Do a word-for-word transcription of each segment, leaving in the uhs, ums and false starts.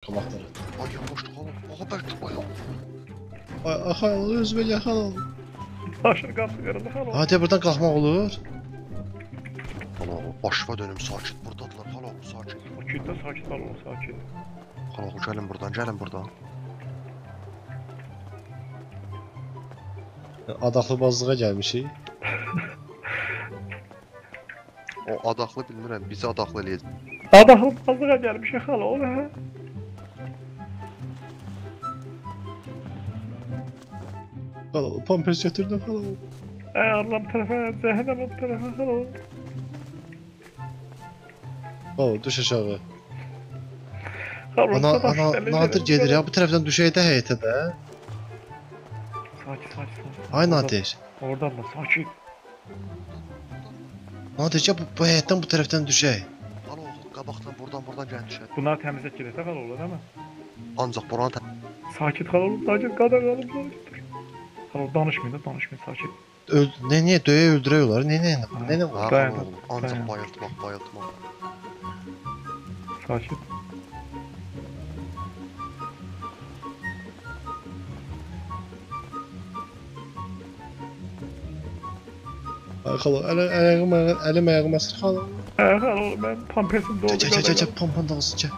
qabaqlara. Ay yavaşdır xalo. Ağa bəlkə bayağı. Ay xalo, özümə gəl xalo. Aşağı qapı qırıldı xalo. Hadi buradan qalxmaq olur. Xalo, başıma dönüm sakit buradadılar. Xalo, sakit. Sakitdə sakit xalo, sakit. Xalo, gəlin buradan, gəlin buradan. Adaqlıbazlığa gəlmişik. O adaqlı bilmirəm, bizi adaqlı eləyəcək. Adaqlıbazlığa gəlmişik xalo, o nə? Xalo, pampers götürdüm xalo. Ayarlam tərəfə, zəhənnəm tərəfə xalo. Xalo, düş aşağı. Xalo, Ana, ana, Nadir gedir ya, bu tərəfdən düşək də həyətə də. Sakit, sakit, sakit. Ay Nadir. Oradan da sakit. Nadir ya, bu, bu həyətdən bu tərəfdən düşək. Xalo, qabaqdan buradan, buradan gəlin düşək. Bunları təmizlət gedək də xalo, değil mi? Ancaq buranı tə... Sakit xalo, sakit, qadar qalım, sakit. Xalo, danışmayın da, danışmayın, sakit. Öl, ne niye döyə öldürək onları? Ne ne ne ne Ha, var? Dayan, xalo, ancaq dayan. bayıltmaq, bayıltmaq. Sakit. Ay xalo, ələ ayağım əlim ayağım əsir xalo. Hə, xalo, mən pampersim doldu. Çək çək çək çək pom-pom dağılsın çək.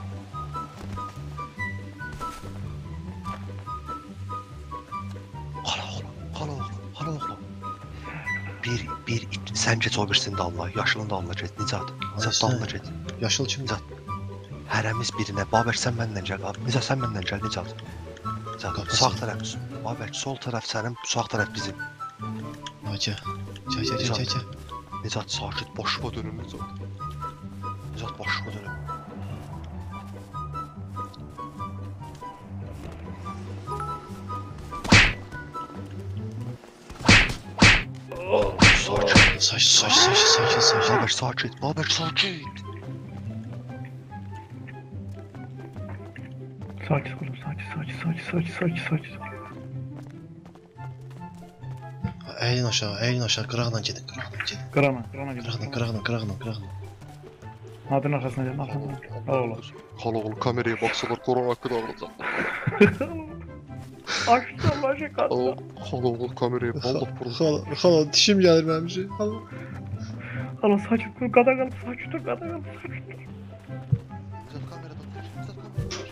Xalo oğlum, xalo oğlum, xalo oğlum. Bir, bir, iki, sən geç o birisini də Allah, yaşılını da Allah get, Nicat. Nicat da Allah get. Yaşıl kim? Nicat. Hərəmiz birinə, Babək sən məndən gəl, Nicat sən məndən gəl, Nicat. Nicat, sağ tərəf, Babək, sol tərəf sənin, sağ tərəf bizim. Hacı. Çək çək çək çək. Nicat sakit, başıma dönüm Nicat. Nicat başıma dönüm. Sakit. Saç saç saç sakin sakin. Babək sakit, Babək sakit. Sakit oğlum, sakit, sakit, sakit, sakit, sakit, sakit. Əylin aşağı, əylin aşağı, qıraqla gedin, qıraqla gedin. Qırana, qırana gidiyor. Qıraqla, qıraqla, qıraqla, qıraqla. Nadir'in arkasına gel, arkasına gel. Al oğlum. Xalo oğlum kameraya baksalar korona hakkında alacaklar. Açtı Allah şey kaldı. Xalo oğlum kameraya vallahi burada. Xalo, xalo, dişim gəlir mənim şey. Xalo. Allah sakit dur, kadar kalıp sakit dur, kadar kalıp sakit dur. Güzel kamerada dur, güzel kamerada dur.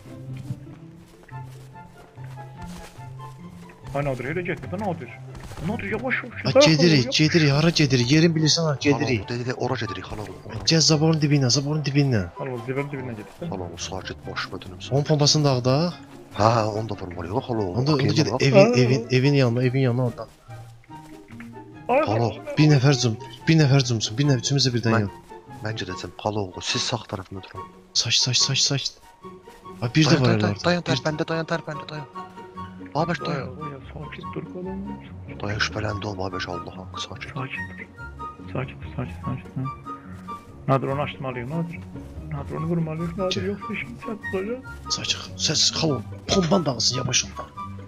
Ay Nadir, hele gitme de Nadir. Nadir yavaş yavaş. Ha gedirik, gedirik, hara gedirik? Yerin bilirsən ha, gedirik. Xalo dedi, ora gedirik xalo oğlum. Gəl zaborun dibinə, zaborun dibinə. Allah zibir dibine git. Xalo oğlum sakit başıma dönüm. Onun pompasını dağda. Ha ha onu da vurmalıyıq xalo oğlum. Onda, onda Okey, ged bak. evin, evin, evin yanına, evin yanına ondan. Ay Xalo. Bir nəfər zum, bir nəfər zumsun, bir nəfər üçümüz də birdən Mən- yan. Məncə desəm xalo oğlum siz sağ tərəfində durun. Saç, saç, saç, saç. Ha bir də Dayan, var dayan, orada. dayan, tərpəndə, dayan, tərpəndə, dayan. Babək Ay dayan. ay sakit dur kadar. Dayan şübhələndi o Babək Allah haqqı sakit. Sakit dur. Sakit dur, sakit, sakit. Ha. Nadir onu açmalıyım, Nadir. Nadir onu vurmalıyım, Nadir Gel. yoksa şimdi sen tutacak. Saç, səs xalo, pompan dağılsın yavaş ondan.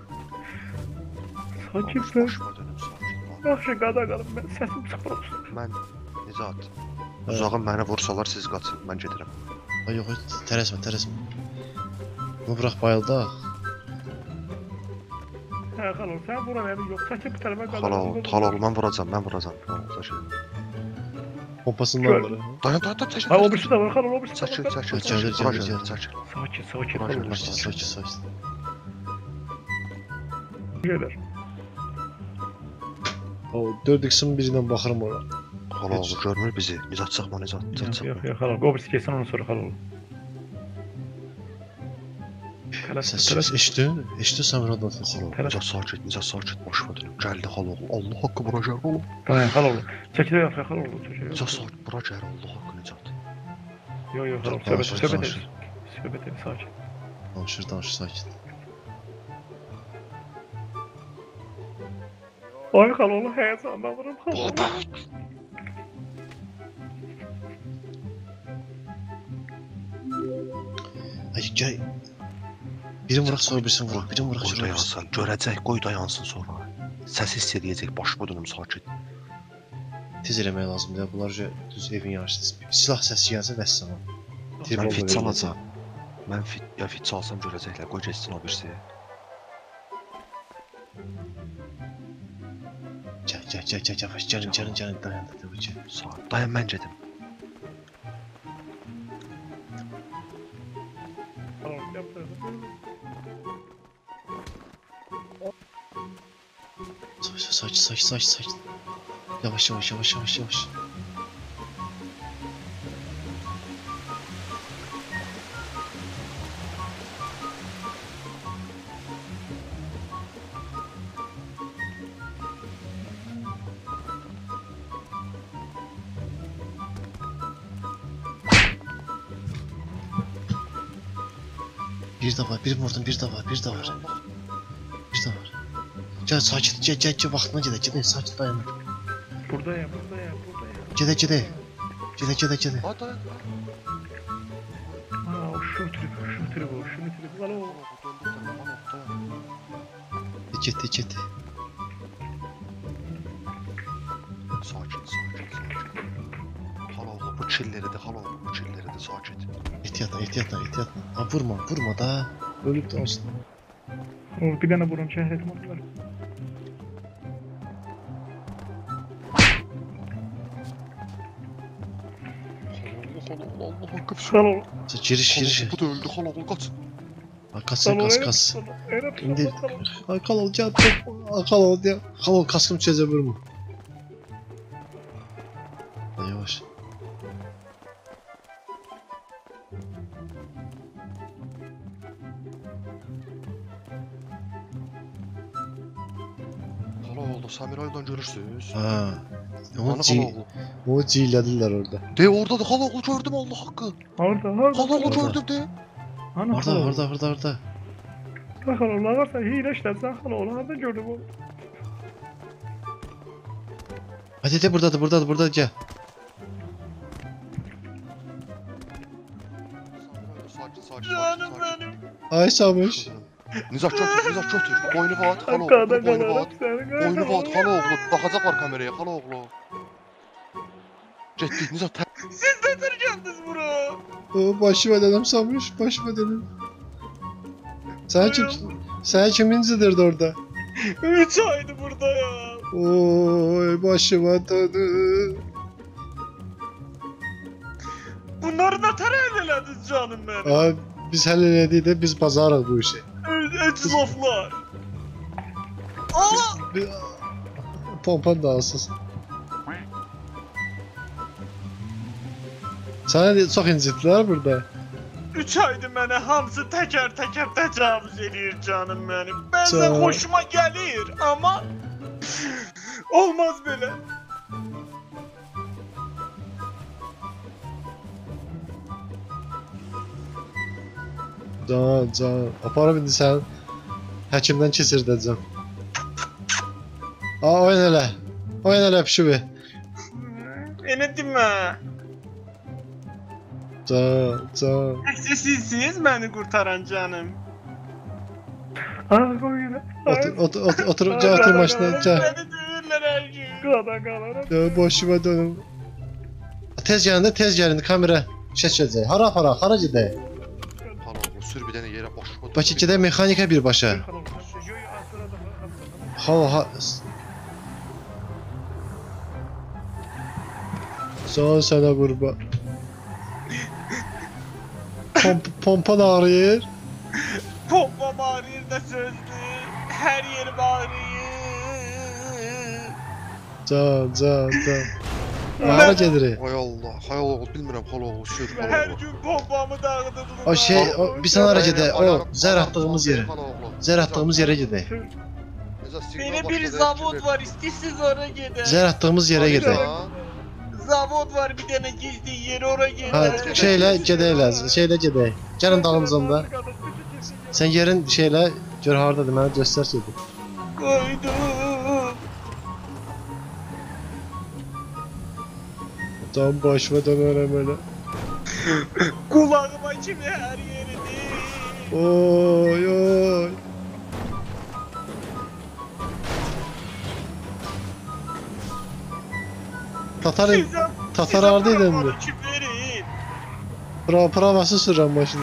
Sakit Babək dur. başıma dönüm sakit. Yaxşı kadar kalıp ben sesim sıfır olsun. Mən Nicat. Uzağım məni vursalar siz qaçın, mən gedirəm. Ay yox, tələsmə, tələsmə. Bunu bırax bayıldaq. Hə, xalo, sən vura verin, yox, çəkib bu tərəfə kadar. Xalo, xalo mən vuracam, mən vuracam. Xalo, çəkil. Pompasından Gör. var. Dayan, dayan, dayan, çəkil. Ha, o birisi də var, xalo, o birisi də Çəkil, var. çəkil, Çəkil, çəkil, çəkil, bura çəkil. gəl, çəkil. Sakit, sakit, Bura xalo. gəl. Saç, saç, saç. Gelir. O dörd x'in birindən baxıram ora. Xalo, Heç. görmür bizi. Nicat çıxma, Nicat, Nicat Yox, çıxma. yox, yox, xalo, o birisi keçsin, onu sonra xalo. Səs, səs eşitdin? Eşitdin sən buradan səs. Xalo, Tələs. Nicat sakit, Nicat sakit, başıma dönüm. Gəldi xalo, Allah haqqı bura gəl, oğlum. Dayan, xalo, çəkilə yox, xalo, çəkilə Nicat yox. sakit, bura gəl, Allah haqqı Nicat. Yox, yox, xalo, Danış, söhbət, danış, söhbət danış. edin. Söhbət edin, sakit. Danışır, danışır, sakit. Ay xalo, həyəcandan vurum, xalo. Ay gəl. Birini vuraq, sonra birisini vuraq. Birini vuraq, Qoy sonra birisini. dayansın, görəcək, qoy dayansın sonra. Səs hiss eləyəcək, başıma dönüm sakit. Tez eləmək lazımdır. Bunlar düz evin yarısı. Silah səsi gəlsə vəssalam. Mən fit salacam. Mən fit, ya fit çalsam görəcəklər, qoy geçsin o birisi. Gel gel gel gel yavaş canım canım canım dayan da tabii ki. Sağ ol. Dayan mən gedim. Tamam yaptı. Saç saç saç saç saç. Yavaş yavaş yavaş yavaş yavaş. Bir de var, bir vurdum, bir de var, bir de var. Bir de var. Gel sakin, gel gel gel vaxtına gedək, gedək, sakin dayan. Buradayım, buradayım, buradayım. Gedək, gedək. Gedək, gedək, gedək. Ha dayan. Aa, o şu trip, şu trip o, şu trip. Alo. Getdi, getdi. Sakin, sakin, sakin. Hala oğlu, bu çilleri de, hala oğlu, bu çilleri de sakin. Ehtiyatla, ehtiyatla, ehtiyatla. Ha vurma, vurma da. Ölüb də olsun. O bir tane burun şehretim var. Hala oğlu, Allah hakkı bir Alo. Giriş, giriş. Bu da öldü, hala oğlu kaç. Ha, kaçsın, kas, kas. Erap. İndi. Ha, kal ol, gel. Ha, kal ol, ya. Kal ol, kaskım çözə vurma. Ha, yavaş. Hala oğlu, Samiray'dan görürsünüz. Ha. Bana Onu hala ci, oğlu. onu ciylədirlər orada. De orada da hala oğlu gördüm, Allah hakkı. Orada, orada. Hala oğlu Orada. gördüm de. Ana Orada, orada, orada, orada. Bak alo, lağarsa hile işletsen alo, orada gördüm o. Hadi de buradadır, buradadır, burada gel. Sakin, sakin, Canım sakin. benim. Ay Samış. Nizar götür, Nizar götür. Boynu vat, hala oğlu, Hakkada boynu kalarım vat. seni. Boynu vat, hala oğlu. Bakacaklar kameraya, hala oğlu. Getdik, Nizar tə... Siz de tırcandınız bura. O başıma dedim Samış, başıma dedim. Sen kim, sen kimincidirdi orada? Üç aydı burada ya. Oy başıma dönüm. Bunları da tereylelediniz canım benim. Abi biz hele de biz pazarız bu işi. Etraflar. Aa! Bir- Pompan da alsız. Sana de- çok incittiler burada. Üç aydı mənə hamısı təkər təkər təcavüz eləyir canım mənim. Bəzən Can. xoşuma gəlir, amma olmaz belə. Can, can. Aparım indi sen. Həkimdən keçirdəcəm. Aa, oyun elə. Oyun elə pişibi. Elə demə. Can, can. Təkcə sizsiniz məni qurtaran canım. Aa, qoy yerə. Otur, otur, otur, otur, gel otur maşına, gel. Məni döyürlər hər gün. Qada qalaram. Ya başıma dönüm. Tez gelin de tez gelin kamera çəkəcək. Hara hara, hara gedək? Hala oğlu, sür bir dənə yerə başıma. Bakı gedək mexanika birbaşa. Ha ha. Sağ sənə qurba. Pomp, pompa da ağrıyır. Pompa bağırır da sözdü. Her yeri bağırır. Can, can, can. Hara gedirik? Hay Allah, hay oğlu, bilmirəm hala oğlu, sür hala Her oğlu. gün pompamı dağıdırdılar. O şey, o, biz sana hara gedək? O, Ayarım- zər attığımız yere. Hala oğlu. Zər attığımız yere gedək. Nizar, siqnal Benim bir başladı, zavod kimi- var, istiyorsanız oraya gidin. Zər attığımız yere gedək. Ha? Zavod var bir tane gizli yer oraya gidin. Ha, şeylə gedək lazım. Şeylə gedək. Gəlin dalımızdan da. Sən yerin şeylə gör hardadır, mənə göstər gedir. Koydum. Can başıma dönərəm elə. Kulağıma kimi her yerini. Oy oy. Tatar Size- Tatar size hardaydın bırakmadı mı? kimleri. Pra pravası sürürəm maşını.